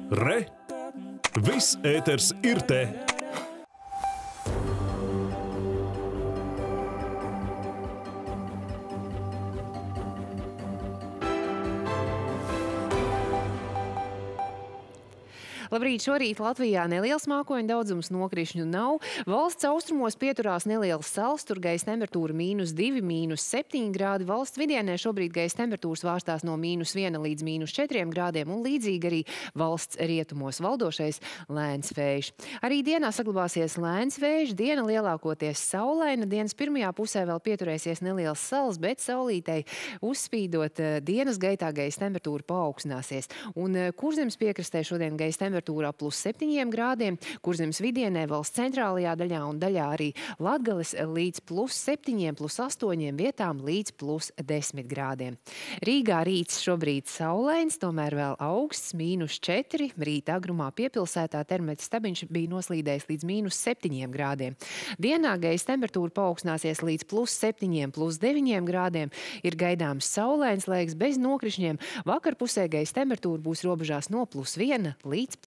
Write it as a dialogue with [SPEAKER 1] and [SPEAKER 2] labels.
[SPEAKER 1] Re! Viss ēters ir te!
[SPEAKER 2] Labrīt, šorīt Latvijā neliels mākoņu daudzums, nokrišņu nav. Valsts austrumos pieturās neliels sals, tur gaisa temperatūra -2, -7 grādi. Valsts vidienē šobrīd gaisa temperatūras vārstās no -1 līdz -4 grādiem un līdzīgi arī valsts rietumos valdošais lēns vējš. Arī dienā saglabāsies lēns vējš, diena lielākoties saulaina, dienas pirmajā pusē vēl pieturēsies neliels sals, bet saulītei uzspīdot dienas gaitā gaisa temperatūra paaugstināsies. Un Kurzemes piekrastē šodien gaisa temperatūra +7 grādiem, Kurzemes vidienē, valsts centrālajā daļā un daļā arī Latgales līdz +7, +8 vietām līdz +10 grādiem. Rīgā rīts šobrīd saulains, tomēr vēl augsts, -4. Rīta agrumā piepilsētā termometra stabiņš bija noslīdējis līdz -7 grādiem. Dienā gaisa temperatūra paaugstināsies līdz +7, +9 grādiem. Ir gaidāms saulains laiks bez nokrišņiem. Vakarpusē gaisa temperatūra būs robežās no +1 līdz